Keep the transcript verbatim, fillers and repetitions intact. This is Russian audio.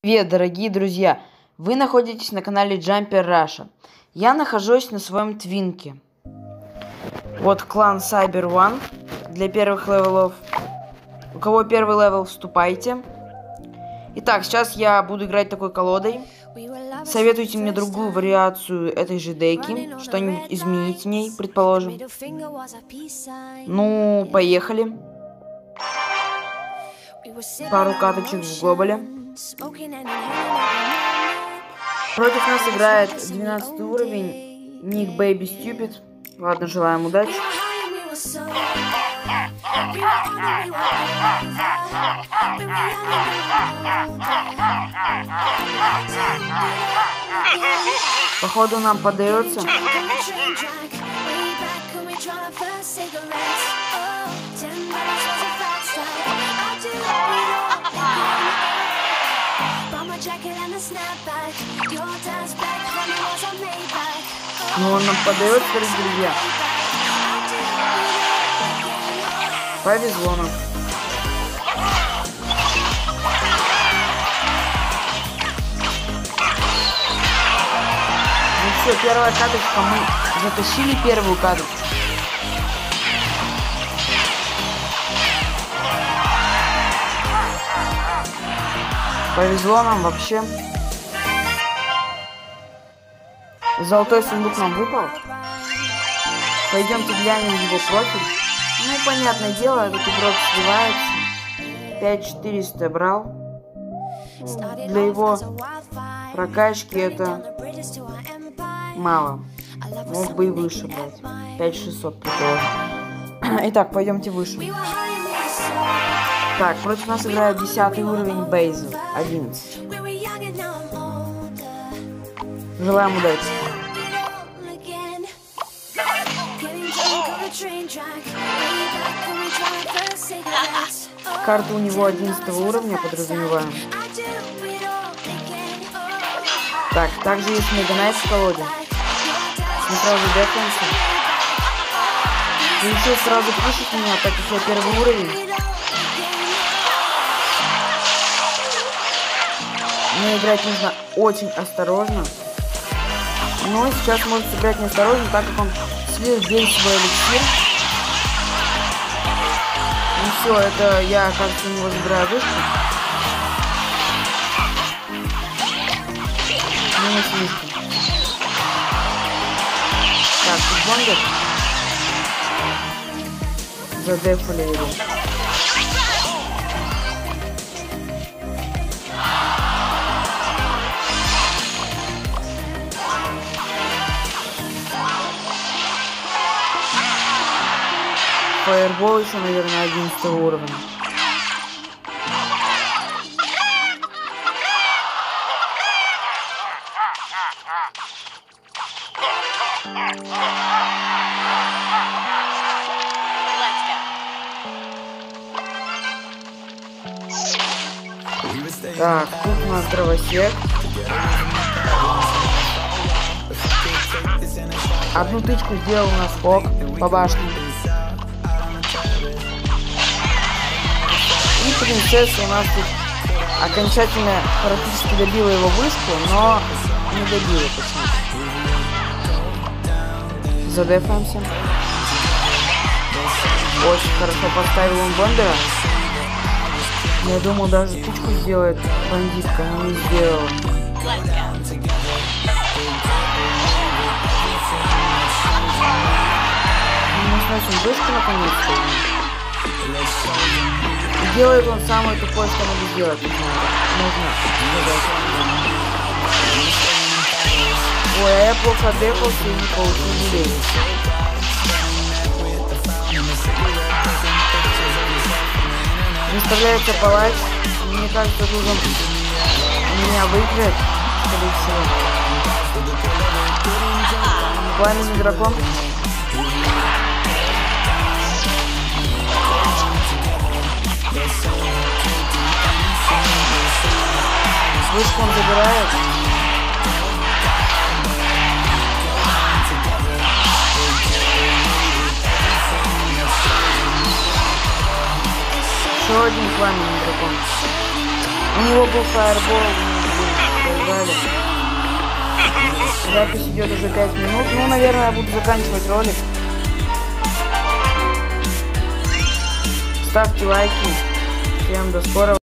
Привет, дорогие друзья! Вы находитесь на канале Jumper Russia. Я нахожусь на своем твинке. Вот клан Cyber One для первых левелов. У кого первый левел, вступайте. Итак, сейчас я буду играть такой колодой. Советуйте мне другую вариацию этой же деки. Что-нибудь изменить в ней, предположим. Ну, поехали. Пару каточек в глобале. Против нас играет двенадцатый уровень Ник Бэйби Стюпид. Ладно, желаем удачи. Походу нам подается. Ну, он нам подает, друзья. Повезло нам. Ну все, первая каточка, мы затащили первую каточку. Повезло нам вообще. Золотой сундук нам выпал. Пойдемте глянем его профиль. Ну, понятное дело, этот игрок сливается. пять четыреста брал. Для его прокачки это мало. Мог бы и выше брать. пять шестьсот, предположим. Итак, пойдемте выше. Так, против нас играет десятый уровень Бейзел. одиннадцать. Желаем удачи. Карта у него одиннадцатого уровня, подразумеваем. Так, также есть Мега Найт в колоде. Мы сразу дефнемся. Решил сразу пушить меня, так как я первый уровень. Но играть нужно очень осторожно. Но сейчас может сыграть неосторожно, так как он слил весь свой эликсир. Ну все, это я, кажется, у него забираю вышку. Минус слишком. Так, тут бомбит. Задефали его. Фаербол еще, наверное, одиннадцатого уровня. Так, тут у нас дровосек. Одну тычку сделал у нас Фок по башне. И принцесса у нас тут окончательно практически добила его вышку, но не добила почему-то. Задефаемся. Очень хорошо поставил он бомбера. Я думал, даже тычку сделает бандитка, но не сделала. Мы сносим вышку наконец-то. Делает он самое тупое, что надо сделать. Нужно сказать. Ой, а я плохо дефался и не получил милей. Выставляется палач. Мне кажется, должен меня выиграть, скорее всего. Пламенный дракон. Вышку он забирает. Еще один пламенный дракон. У него был фаербол, показали. Запись идет уже пять минут. Ну, наверное, я буду заканчивать ролик. Ставьте лайки. Всем до скорого.